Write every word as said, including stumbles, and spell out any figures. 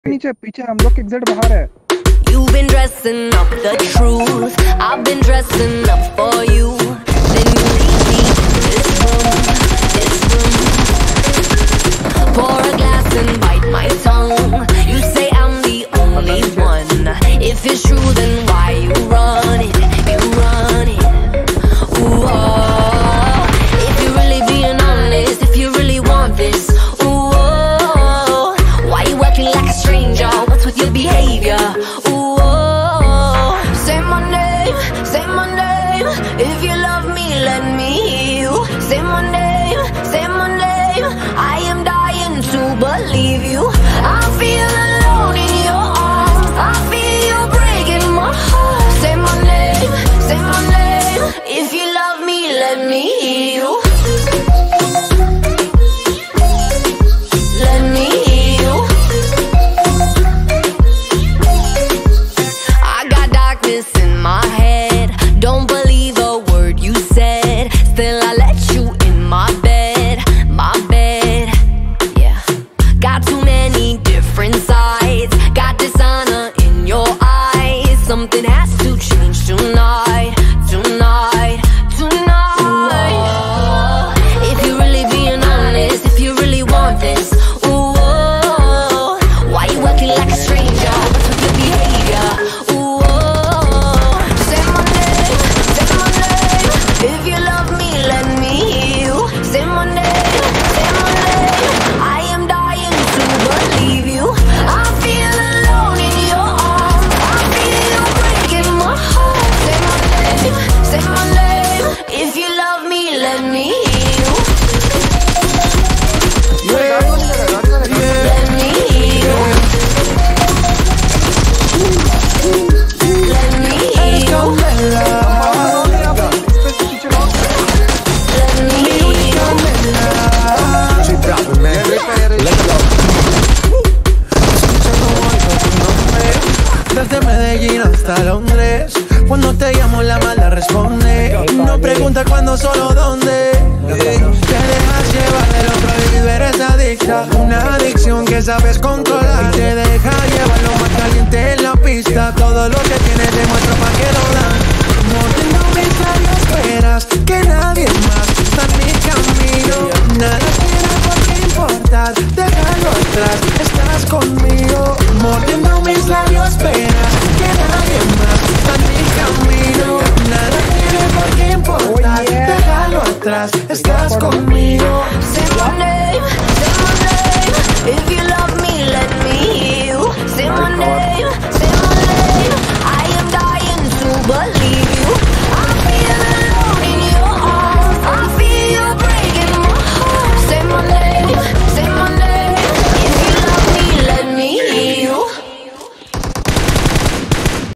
नीचे पीछे हम लोग एग्जिट बाहर है। You've been dressing up the truth, I've been dressing up for you. Then you leave me in this room, this room. Pour a glass and bite my tongue. You say I'm the only one. If it's true, then why you run it? You run it. Ooh, oh. If you're really being honest, if you really want this, ooh, oh. Why you acting like a stranger? What's with your behavior? Ooh, oh. Say my name, say my name. If you love me, let me hear you. Say my name, say my name. I am dying to believe you. I feel alone in your arms. I feel you breaking my heart. Say my name, say my name. If you love me, let me hear you. Let me hear you. I got darkness in my head. Don't believe a word you said. Still I let you in my bed, my bed. Yeah. Got too many different sides. Got dishonor in your eyes. Something has to change tonight, tonight, tonight. Ooh, if you're really being honest, if you really want this, ooh, oh, why you acting like a stranger? What's with your behavior? Ooh, oh, say my name, say my name. If you love me, let me hear you. Say my name, say my name. I am dying to believe you. I feel alone in your arms. I feel you breaking my heart. Say my name, say my name. If you love me, let me hear you. Let me hear you. Let me hear you. Let me hear you. Desde Medellín hasta Londres, cuando te llamo la mala responde. No pregunta cuándo, solo dónde. Te dejas llevar del otro y eres adicta. Una adicción que sabes controlar. Y te deja llevar lo más caliente en la pista. Todo lo que tienes demuestra pa' que lo dan. Mordiendo mis labios, esperas que nadie más está en mi camino. Nada tiene por qué importar, déjalo atrás, estás conmigo. Mordiendo mis labios, esperas que nadie más está en mi camino. Nada tiene por qué importar, déjalo atrás, estás conmigo. Say my name, say my name. If you love me, let me hear you. Say my name, say my name. I am dying to believe